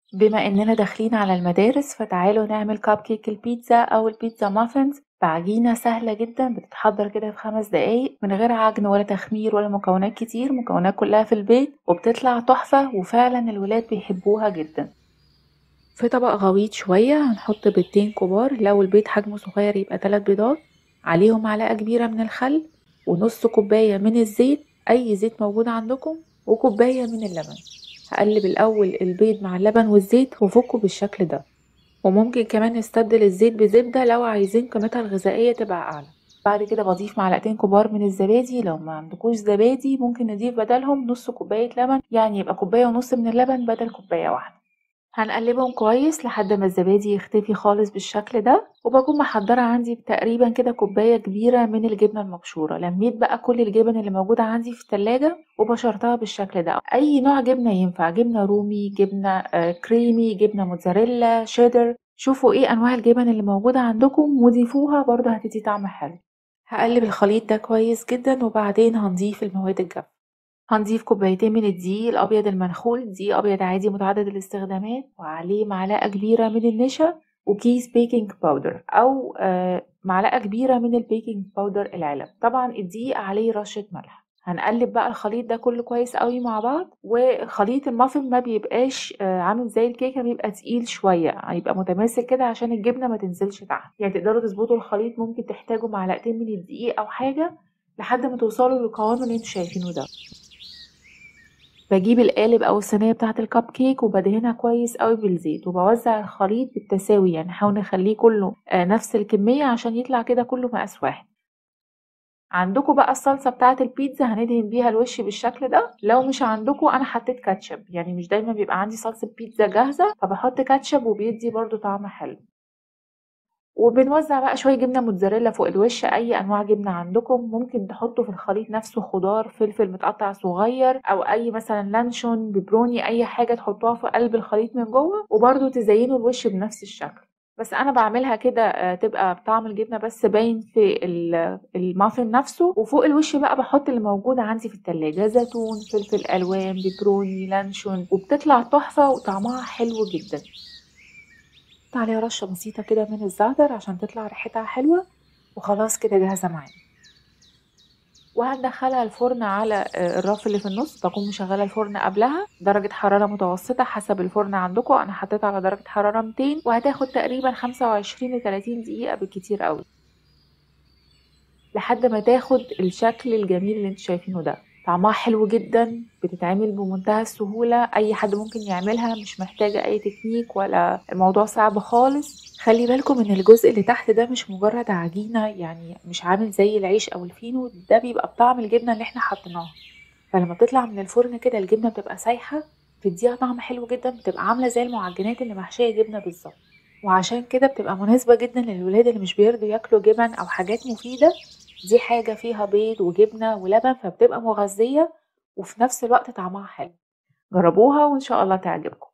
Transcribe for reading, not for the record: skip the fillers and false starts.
بما اننا داخلين على المدارس فتعالوا نعمل كاب كيك البيتزا او البيتزا مافنز بعجينة سهلة جدا بتتحضر كده في 5 دقايق من غير عجن ولا تخمير ولا مكونات كتير، مكونات كلها في البيت وبتطلع تحفة وفعلا الولاد بيحبوها جدا. في طبق غويط شوية هنحط بيضتين كبار، لو البيض حجمه صغير يبقى 3 بيضات، عليهم معلقة كبيرة من الخل ونص كوباية من الزيت، أي زيت موجود عندكم، وكوباية من اللبن. هقلب الأول البيض مع اللبن والزيت وفكه بالشكل ده، وممكن كمان نستبدل الزيت بزبدة لو عايزين قيمتها الغذائية تبقى أعلى. بعد كده بضيف معلقتين كبار من الزبادي، لو ما عندكوش زبادي ممكن نضيف بدلهم نص كوباية لبن، يعني يبقى كوباية ونص من اللبن بدل كوباية واحدة. هنقلبهم كويس لحد ما الزبادي يختفي خالص بالشكل ده، وبكون محضرة عندي تقريبا كده كوباية كبيرة من الجبنة المبشورة. لميت بقى كل الجبن اللي موجودة عندي في التلاجة وبشرتها بالشكل ده، اي نوع جبنة ينفع، جبنة رومي، جبنة كريمي، جبنة موتزاريلا، شيدر، شوفوا ايه انواع الجبن اللي موجودة عندكم وضيفوها برضه هتدي طعم حلو. هقلب الخليط ده كويس جدا وبعدين هنضيف المواد الجافة. هنضيف كوبايتين من الدقيق الأبيض المنخول، دقيق أبيض عادي متعدد الاستخدامات، وعليه معلقة كبيرة من النشا وكيس بيكنج باودر أو معلقة كبيرة من البيكنج باودر العلب. طبعا الدقيق عليه رشة ملح. هنقلب بقى الخليط ده كله كويس قوي مع بعض، وخليط المافن ما بيبقاش عامل زي الكيكة، بيبقى تقيل شوية، هيبقى متماسك كده عشان الجبنة ما تنزلش تحت. يعني تقدروا تظبطوا الخليط، ممكن تحتاجوا معلقتين من الدقيق أو حاجة لحد ما توصلوا للقوام اللي انتوا شايفينه ده. بجيب القالب او الصينيه بتاعه الكب كيك وبدهنها كويس قوي بالزيت، وبوزع الخليط بالتساوي، يعني نحاول نخليه كله نفس الكميه عشان يطلع كده كله مقاس واحد. عندكم بقى الصلصه بتاعه البيتزا هندهن بيها الوش بالشكل ده. لو مش عندكم انا حطيت كاتشب، يعني مش دايما بيبقى عندي صلصه بيتزا جاهزه فبحط كاتشب وبيدي برضو طعم حلو. وبنوزع بقى شوية جبنة موتزاريلا فوق الوش، أي أنواع جبنة عندكم، ممكن تحطوا في الخليط نفسه خضار، فلفل متقطع صغير أو أي مثلا لانشون، بيبروني، أي حاجة تحطوها في قلب الخليط من جوه، وبرده تزينوا الوش بنفس الشكل. بس أنا بعملها كده تبقى بطعم الجبنة بس باين في المافن نفسه، وفوق الوش بقى بحط اللي موجود عندي في التلاجة، زيتون، فلفل ألوان، بيبروني، لانشون، وبتطلع تحفة وطعمها حلو جدا. نحط عليها رشة بسيطة كده من الزعتر عشان تطلع ريحتها حلوة، وخلاص كده جاهزة معانا. وهندخلها الفرن على الرف اللي في النص، بكون مشغلة الفرن قبلها درجة حرارة متوسطة حسب الفرن عندكم، انا حطيتها على درجة حرارة 200، وهتاخد تقريبا 25 ل 30 دقيقة بالكتير قوي لحد ما تاخد الشكل الجميل اللي انتوا شايفينه ده. طعمها حلو جدا، بتتعمل بمنتهى السهولة، اي حد ممكن يعملها، مش محتاجة اي تكنيك ولا الموضوع صعب خالص. خلي بالكم ان الجزء اللي تحت ده مش مجرد عجينة، يعني مش عامل زي العيش او الفينو، ده بيبقى بطعم الجبنة اللي احنا حطيناها، فلما بتطلع من الفرن كده الجبنة بتبقى سايحة، بتديها طعم حلو جدا، بتبقى عاملة زي المعجنات اللي محشية جبنة بالظبط. وعشان كده بتبقى مناسبة جدا للولاد اللي مش بيرضوا ياكلوا جبن او حاجات مفيدة، دي حاجة فيها بيض وجبنة ولبن فبتبقى مغذية وفي نفس الوقت طعمها حلو. جربوها وان شاء الله تعجبكم.